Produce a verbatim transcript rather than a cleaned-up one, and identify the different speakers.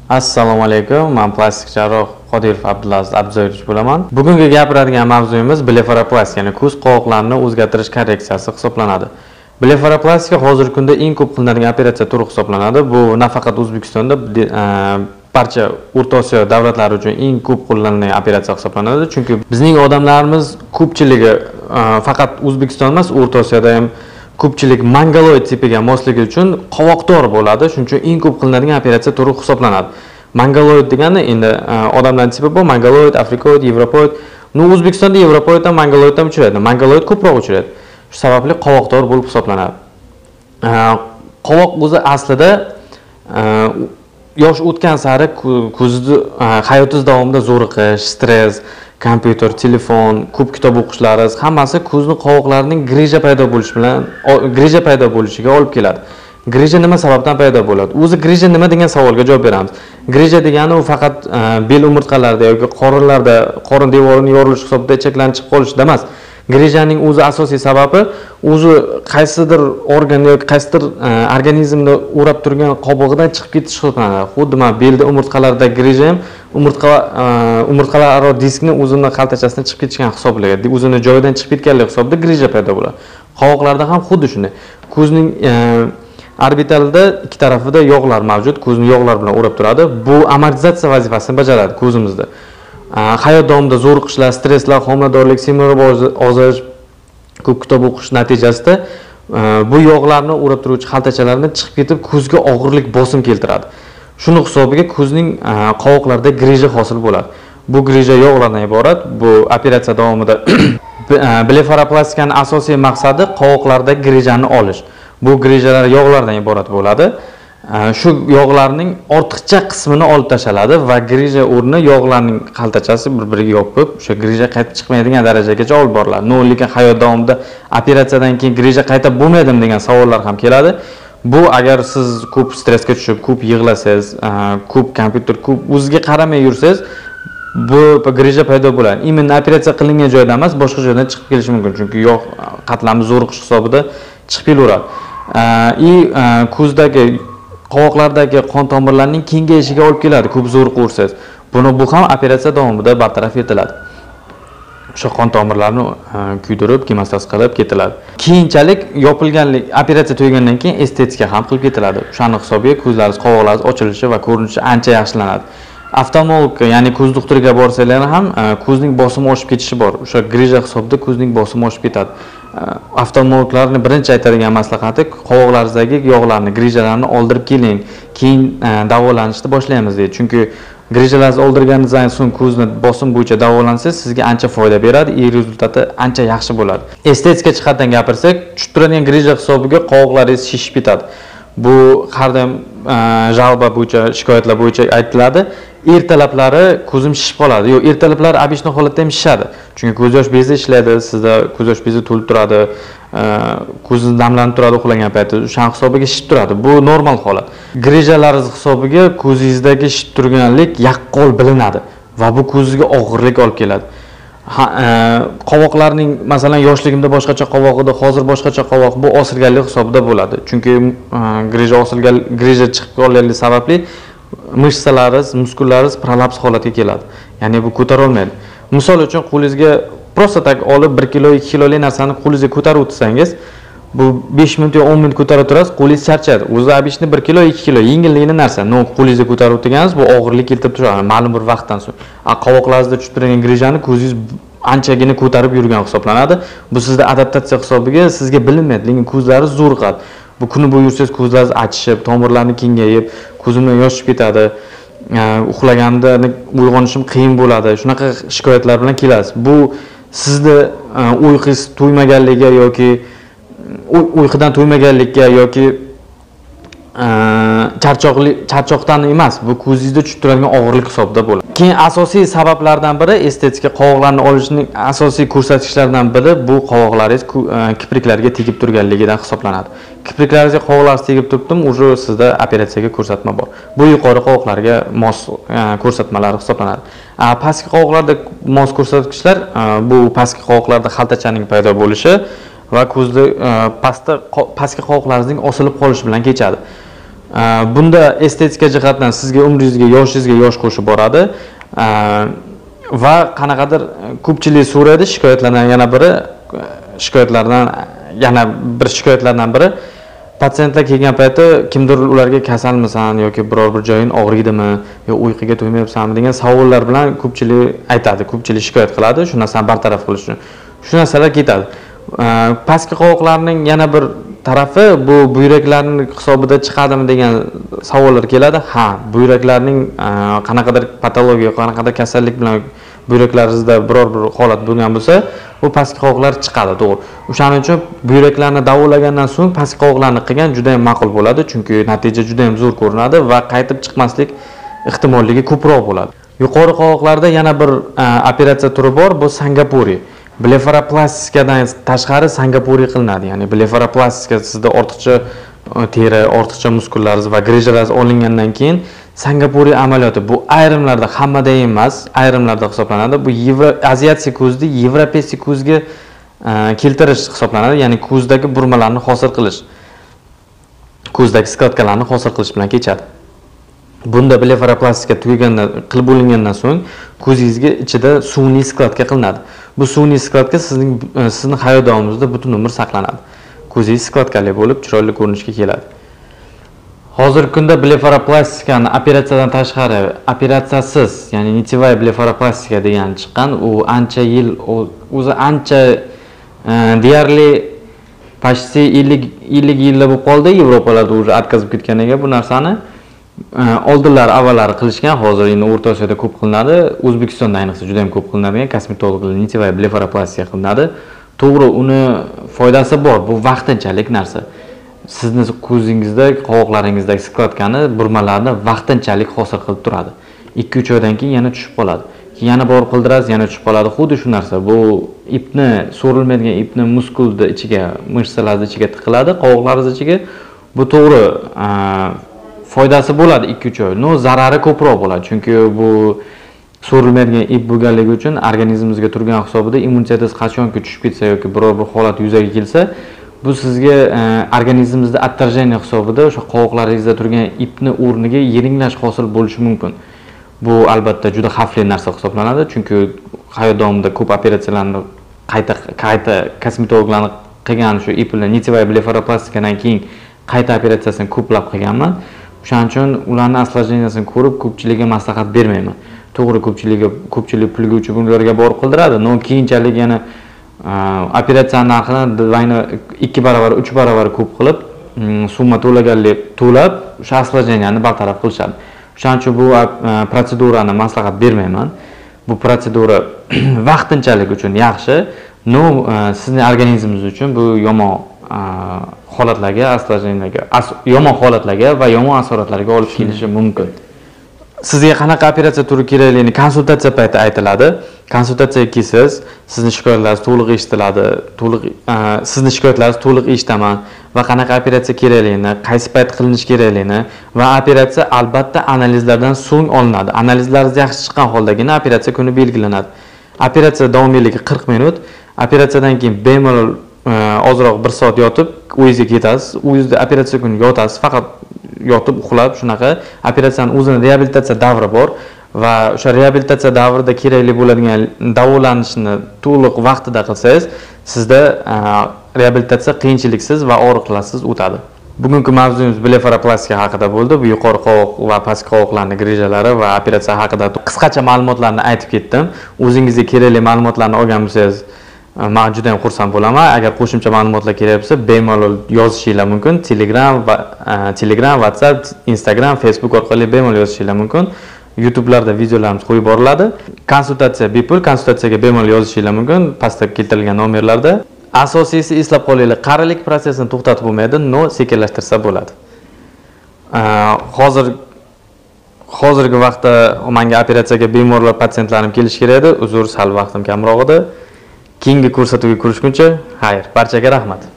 Speaker 1: Assalomu alaykum. Men plastik jarroh Qodirov Abdulaziz Abduzoyevich bo'laman. Bugungi gapiradigan mavzuyimiz blefaroplastika, ya'ni ko'z qovoqlarini o'zgartirish korreksiyasi hisoblanadi. Blefaroplastika hozirgi kunda eng ko'p qilinadigan operatsiya turi hisoblanadi. Bu nafaqat O'zbekistonda, barcha O'rta Osiyo davlatlari uchun eng ko'p qo'llanilgan operatsiya hisoblanadi. Chunki bizning odamlarimiz ko'pchiligi faqat O'zbekiston emas, O'rta Osiyoda ham ko'pchilik mongoloid tipiga mosligi uchun qovoqdor bo'ladi. Shuning uchun eng ko'p qilinadigan operatsiya turi hisoblanadi. Mongoloid degani endi odamlar tipi bu mongoloid, afrikoid, yevropoid. Nu O'zbekistonda yevropoid ham mongoloid ham uchraydi. Mongoloid ko'proq uchraydi. Shu sababli qovoqdor bo'lib hisoblanadi. Qovoq o'zi aslida yosh o'tgan sari ko'zni hayotingiz davomida zo'riqish, stress, kompyuter, telefon, ko'p kitob o'qishlaringiz hammasi ko'zni qovoqlarining grija paydo bo'lishi bilan grija paydo bo'lishiga olib keladi. Grija nima sababdan paydo bo'ladi? O'zi grija nima degan savolga javob beramiz. Grija degani u faqat bel umurtqalarida yoki qorinlarda, qorin devorining yorilishi hisobida ichaklarning chiqib qolishidan emas. Grijaning o'zi asosiy sababi o'zi qaysidir organ yoki qaysidir organizmni o'rab turgan qobig'idan chiqib ketish hisoblanadi. Xuddi mana belda umurtqalarda grija ham umurtqa umurtqalararo diskni o'zini xaltachasidan chiqib ketishgan hisoblanadi. O'zini joyidan chiqib ketganlik hisobida grija paydo bo'ladi. Qovoqlarda ham xuddi shunday. Ko'zning orbitalida ikki tarafida yog'lar mavjud, ko'zni yog'lar bilan o'rab turadi. Bu amortizatsiya vazifasini bajaradi ko'zimizda. Hayot davomida zo'riqishlar, stresslar, homiladorlik, semirib ozish, ko'p kitob o'qish natijasida bu yog'larni o'rab turuvchi xaltachalardan chiqib ketib ko'zga og'irlik, bosim keltiradi. Shuni hisobiga ko'zning qovoqlarida grija hosil bo'ladi. Bu grija yog'lardan iborat. Bu operatsiya davomida blefaroplastikaning asosiy maqsadi qovoqlarda grijani olish. Bu grijalar yog'lardan iborat bo'ladi. Shu yog'larning ortiqcha qismini olib tashaladi va grija o'rni yog'larning xaltachasi bir-biriga yopib, o'sha grija qaytib chiqmaydigan darajagacha olib boriladi. No, lekin hayot davomida operatsiyadan keyin grija qaytib bo'lmaydimi degan savollar ham keladi. Bu agar siz ko'p stressga tushib, ko'p yig'lasangiz, ko'p kompyuter, ko'p o'zingizga qaramay yursangiz, bu grija paydo bo'ladi. Imенно operatsiya qilingan joyda emas, boshqa joydan chiqib kelishi mumkin, chunki yog' qatlami zo'riqish hisobida chiqib kelaveradi. I ko'zdagi qovoqlardagi qon tomirlarining kengayishiga olib keladi, ko'p zo'riq ursangiz. Buni bu ham operatsiya davomida bartaraf etiladi. O'sha qon tomirlarni kuydirib, kemostaziya qilib ketiladi. Keyinchalik yopilganlik operatsiya tugagandan keyin estetika ham qilib ketiladi. O'shaning hisobiga ko'zlaringiz, qovoqlaringiz ochilishi va ko'rinishi ancha yaxshilanadi. Oftalmolog, ya'ni ko'z doktoriga borsanglar ham ko'zning bosimi oshib ketishi bor. O'sha grija hisobida ko'zning bosimi oshib ketadi. Oftalmologlarning birinchi aytadigan maslahati qovoqlaringizdagi yog'larni, grijalarni oldirib keling, keyin davolanishni boshlaymiz deydi. Chunki grijalarni oldirganingizdan so'ng ko'zni bosim bo'yicha davolansangiz, sizga ancha foyda beradi, i rezultati ancha yaxshi bo'ladi. Estetika jihatdan gapirsak, tushib turadigan grija hisobiga qovoqlaringiz shishib ketadi. Bu har doim jalba bo'yicha, shikoyatlar bo'yicha aytiladi. Ertalablari ko'zim shishib qoladi. Yo'q, ertalablari obishni holatda ham shishadi. Chunki ko'z yosh bezi ishlaydi, sizda ko'z yosh bezi to'lib turadi, ko'zingiz namlanib turadi uxlagan paytda. O'sha hisobiga shishib turadi. Bu normal holat. Grejalaringiz hisobiga ko'zingizdagi shishib turganlik yaqqol bilinadi va bu ko'zingizga og'irlik olib keladi. Qovoqlarning masalan yoshligimda boshqacha qovoq edi, hozir boshqacha qovoq, bu osilganlik hisobida bo'ladi. Chunki greja osilgan, greja chiqib qolganligi sababli mышцаларingiz, muskullaringiz prolaps holatga keladi. Ya'ni bu ko'tara olmaydi. Misol uchun qo'lingizga prosta tak olib bir kilo, ikki kilolik narsani qo'lingizga ko'tarib o'tsangiz, bu besh minut yoki o'n minut ko'tarib turasiz, qo'lingiz charchadi. O'zi obishni bir kilo, ikki kilo yengilligini narsa. No, qo'lingizga ko'tarib o'tganingiz bu og'irlik keltirib turadi ma'lum bir vaqtdan so'ng. Qovoqlaringizda tushib turgan grijani ko'zingiz anchagina ko'tarib yurgan hisoblanadi. Bu sizda adaptatsiya hisobiga sizga bilinmaydi, lekin ko'zlaringiz zo'riqadi. Bu kuni bo'yi yursangiz ko'zlaringiz achishib, tomirlarni kengayib, ko'zimdan yosh chiqib ketadi. Uxlaganda uyg'onishim qiyin bo'ladi. Shunaqa shikoyatlar bilan kelasiz. Bu sizni uyqungiz to'ymaganligiga yoki uyqudan to'ymaganlikka yoki charchoqlik charchoqdan emas, bu ko'zingizda tushib turadigan og'irlik hisobida bo'ladi. Keyin asosiy sabablardan biri estetika qovoqlarni olishning asosiy ko'rsatkichlaridan biri bu qovoqlaringiz kipriklarga tegib turganligidan hisoblanadi. Kipriklaringizga qovoqlaringiz tegib turibdimi, uje sizda operatsiyaga ko'rsatma bor. Bu yuqori qovoqlarga mos ko'rsatmalar hisoblanadi. Pastki qovoqlarda mos ko'rsatkichlar bu pastki qovoqlarda xaltachaning paydo bo'lishi va ko'zda pastda pastki qovoqlaringizning osilib qolishi bilan kechadi. Bunda estetika jihatdan sizga umringizga, yoshingizga yosh qo'shib boradi. Va qanaqadir ko'pchilik so'raydi, shikoyatlardan yana biri shikoyatlardan yana bir shikoyatlardan biri patsientlar kelgan payti kimdir ularga kasalmisan yoki biror bir joying og'riydimi yo uyquga to'ymayapsanmi degan savollar bilan ko'pchilik aytadi, ko'pchilik shikoyat qiladi, shu narsani bartaraf qilish uchun. Shu narsalar ketadi. Pastki qovoqlarning yana bir tarafi bu buyraklarning hisobida chiqadimi degan savollar keladi. Ha, buyraklarning qanaqadir patologiya, qanaqadir kasallik bilan buyraklaringizda biror bir holat bo'lgan bo'lsa, bu pastki qovoqlar chiqadi, to'g'ri. O'shaning uchun buyraklarni davolagandan so'ng pastki qovoqlarni qilgan juda ham ma'qul bo'ladi, chunki natija juda ham zo'r ko'rinadi va qaytib chiqmaslik ehtimolligi ko'proq bo'ladi. Yuqori qovoqlarda yana bir operatsiya turi bor, bu Singapuriya. Blefaroplastikadan tashqari Singapuriya qilinadi. Ya'ni blefaroplastika sizda ortiqcha teri, ortiqcha muskullaringiz va grejalaringiz olingandan keyin Singapuriya amaliyoti bu ayrimlarda, hammada emas, ayrimlarda hisoblanadi. Bu Aziyat ko'zni Yevropa ko'zga keltirish hisoblanadi, ya'ni ko'zdagi burmalarni hosil qilish, ko'zdagi skladkalarni hosil qilish bilan kechadi. Bunda blefaroplastika tugagandan, qilib bo'lingandan so'ng ko'zingizga ichida sun'iy skladka qilinadi. Bu sun'iy skladka sizning sizning hayot davomingizda butun umr saqlanadi. Ko'zingiz skladkali bo'lib, chiroyli ko'rinishga keladi. Hozirgi kunda blefaroplastikani operatsiyadan tashqari, operatsiyasiz, ya'ni nitevaya blefaroplastika degan chiqqan, u ancha yil, o'zi ancha deyarli почти ellik yillar bo'lib qoldi, Yevropalarda уже atkazib ketganiga bu narsani. Oldinlar avvallari qilishgan, hozir endi O'rta Osiyoda ko'p qilinadi, O'zbekistonda ayniqsa juda ham ko'p qilinadigan kosmetologlar nitevaya blefaroplastika qilinadi. To'g'ri, uni foydasi bor, bu vaqtinchalik narsa. Sizni ko'zingizda, qovoqlaringizdagi skladkani, burmalarni vaqtinchalik hosil qilib turadi. ikki uch oydan keyin yana tushib qoladi. Keyin yana borib qildirasiz, yana tushib qoladi. Xuddi shu narsa. Bu ipni, so'rilmaydigan ipni muskulni ichiga, mishsalarning ichiga tiqiladi, qovoqlaringiz ichiga. Bu to'g'ri, foydasi bo'ladi ikki uch oy. No, zarari ko'proq bo'ladi, chunki bu so'rilmaydigan ip bo'lganligi uchun organizmingizga turgan hisobida immunitetingiz qachonki tushib ketsa yoki biror bir holat yuzaga kelsa, bu sizga organizmingizda отторжение hisobida o'sha qovoqlaringizda turgan ipni o'rniga yiringlash hosil bo'lishi mumkin. Bu albatta juda xavfli narsa hisoblanadi, chunki hayot davomida ko'p operatsiyalarni qayta qayta kosmetologlarning qilgan shu ip bilan nitevaya blefaroplastikadan keyin qayta operatsiyasini ko'plab qilganman. Shuning uchun ularning aslojeniyasini ko'rib ko'pchilikka maslahat bermayman. To'g'ri, ko'pchilikga ko'pchilik pulga uchun bunlarga borib qildiradi, no keyinchalik yana operatsiya narxini ikki baravar, uch baravar ko'p qilib, summa to'laganlik to'lab, o'sha aslojeniyani bartaraf qilishadi. Shuning uchun bu protsedurani maslahat bermayman. Bu protsedura vaqtinchalik uchun yaxshi, no sizning organizmingiz uchun bu yomon holatlarga, aslojeniyaga, yomon holatlarga va yomon asoratlarga olib kelishi mumkin. Sizga qanaqa operatsiya turi kerakligini konsultatsiya payti aytiladi. Konsultatsiyaga kelsangiz, sizning shikoyatlaringiz to'liq eshitiladi, to'liq sizning shikoyatlaringiz to'liq eshitaman va qanaqa operatsiya kerakligini, qaysi payt qilinishi kerakligini va operatsiya albatta analizlardan so'ng olinadi. Analizlaringiz yaxshi chiqqan holdagina operatsiya kuni belgilanadi. Operatsiya davomiyligi qirq minut. Operatsiyadan keyin bemalol ozroq bir soat yotib, uyingizga ketasiz. Uyingizda operatsiya kuni yotasiz, faqat yotib uxlab, shunaqa operatsiyaning o'zining reabilitatsiya davri bor va o'sha reabilitatsiya davrida kerakli bo'ladigan davolanishni to'liq vaqtida qilsangiz, sizda reabilitatsiya qiyinchiliksiz va og'riqlarsiz o'tadi. Bugungi mavzuyimiz blefaroplastika haqida bo'ldi. Bu yuqori qovoq va pastki qovoqlarning grejalari va operatsiya haqida qisqacha ma'lumotlarni aytib ketdim. O'zingizga kerakli ma'lumotlarni olgan bo'lsangiz, men juda ham xursand bo'laman. Agar qo'shimcha ma'lumotlar kerak bo'lsa, bemalol yozishingiz mumkin. Telegram va Telegram, WhatsApp, Instagram, Facebook orqali bemalol yozishingiz mumkin. YouTube'larda videolarimiz qo'yib boriladi. Konsultatsiya bepul, konsultatsiyaga bemalol yozishingiz mumkin. Pastda keltirilgan nomerlarda. Asosiysi eslab qolinglar, qarilik prosesini to'xtatib bo'lmaydi, no sekinlashtirsa bo'ladi. Hozir hozirgi vaqtda menga operatsiyaga bemorlar, patsientlarim kelish kerak edi. Uzr, sal vaqtim kamroq edi. Keyingi ko'rsatuvga ko'rishguncha, xayr, barchaga rahmat.